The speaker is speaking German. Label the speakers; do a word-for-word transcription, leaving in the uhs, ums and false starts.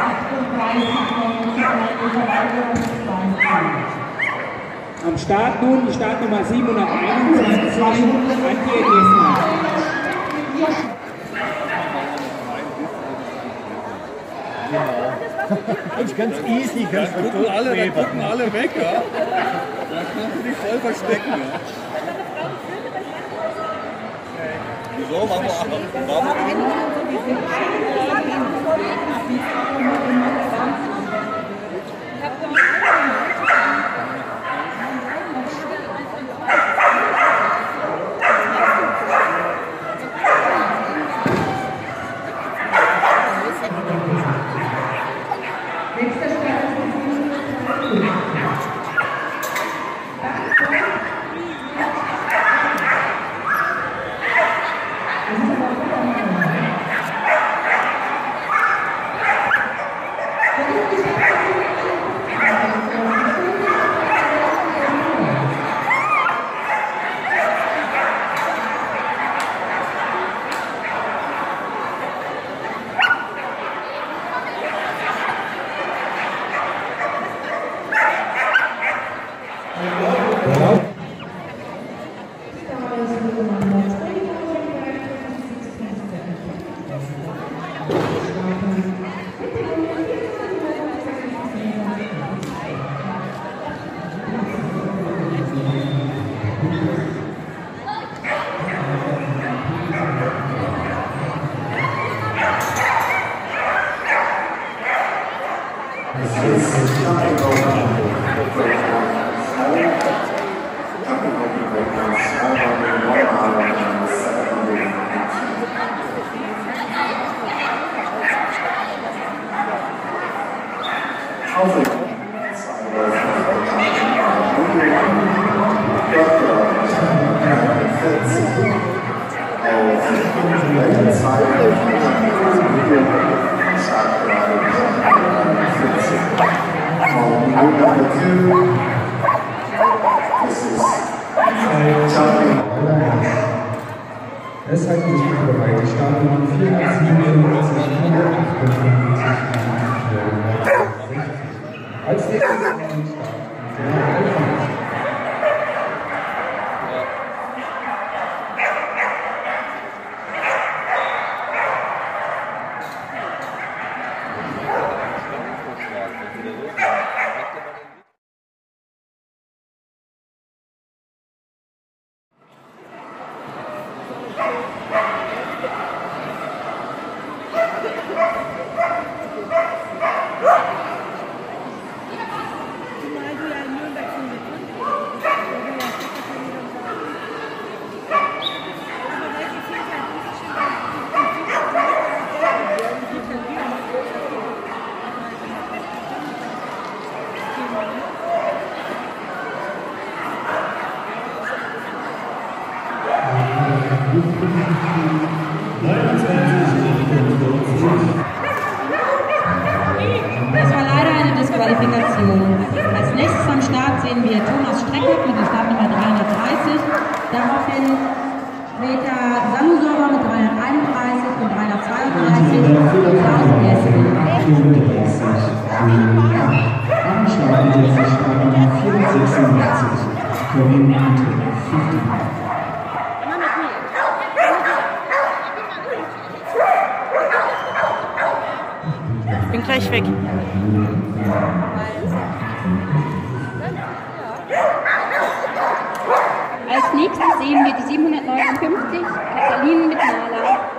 Speaker 1: Am Start nun die Startnummer siebenhunderteinundzwanzig, Antje Gesner.
Speaker 2: Das ist ganz easy, ganz
Speaker 3: da gucken alle, da gucken alle weg, ja. Da kannst du dich voll verstecken, ja. Wieso? Machen wir machen
Speaker 1: Es halten sich die beiden Startnummern vierhundertsiebenundfünfzig, hundertachtundfünfzig, als nächstes
Speaker 4: Das war leider eine Disqualifikation. Als nächstes am Start sehen wir Thomas Streckert mit der Startnummer dreihundertdreißig. Daraufhin später Sanu Sauber mit dreihunderteinunddreißig und dreihundertzweiunddreißig und Klaus Gessel.
Speaker 1: Am Start mit der Startnummer vierhundertsechsundachtzig, Corinne Anton, fünfzig.
Speaker 4: Ich bin gleich weg. Als nächstes sehen wir die siebenhundertneunundfünfzig, Katalin mit Nala.